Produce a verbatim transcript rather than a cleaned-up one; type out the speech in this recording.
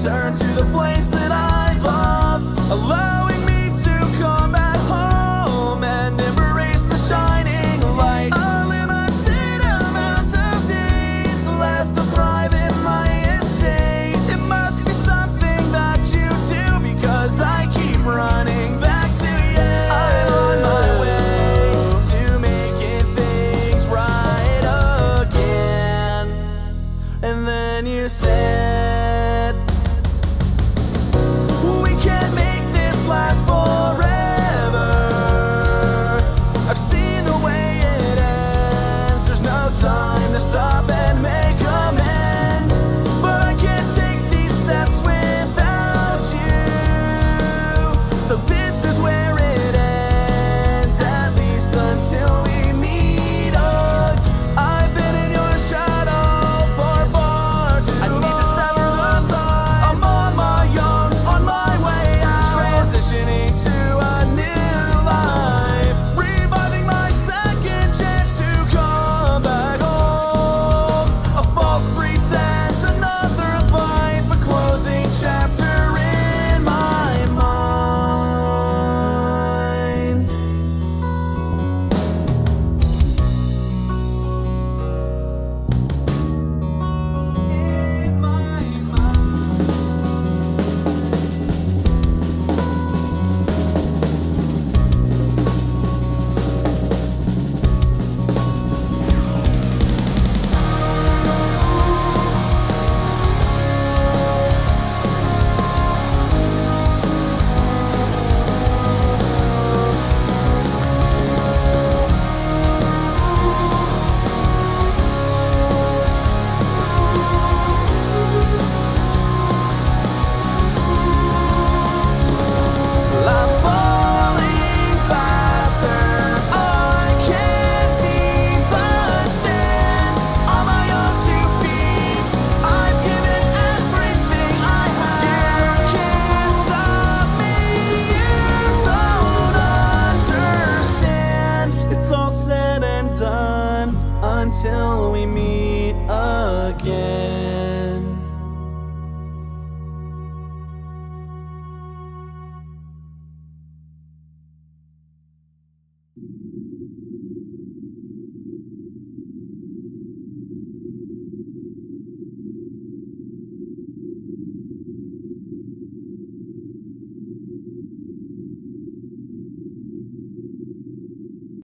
return to the place that I love, allowing me to come back home and embrace the shining light. A limited amount of days left to thrive in my estate. It must be something that you do, because I keep running back to you. I'm on my way to making things right again. And then you said, we can't make this last forever. I've seen the way it ends. There's no time to stop and make amends. But I can't take these steps without you. So this is where it ends, at least until we meet again. I've been in your shadow for far too long. I need to sever the ties. I'm on my own, on my way out, transitioning to a new life, reviving my second chance to come back home. A false pretense, another life, a closing chapter in my mind. In my mind. I'm falling faster, I can't even stand on my own two feet. I've given everything I have. You can't stop me, you don't understand. It's all said and done until we meet again.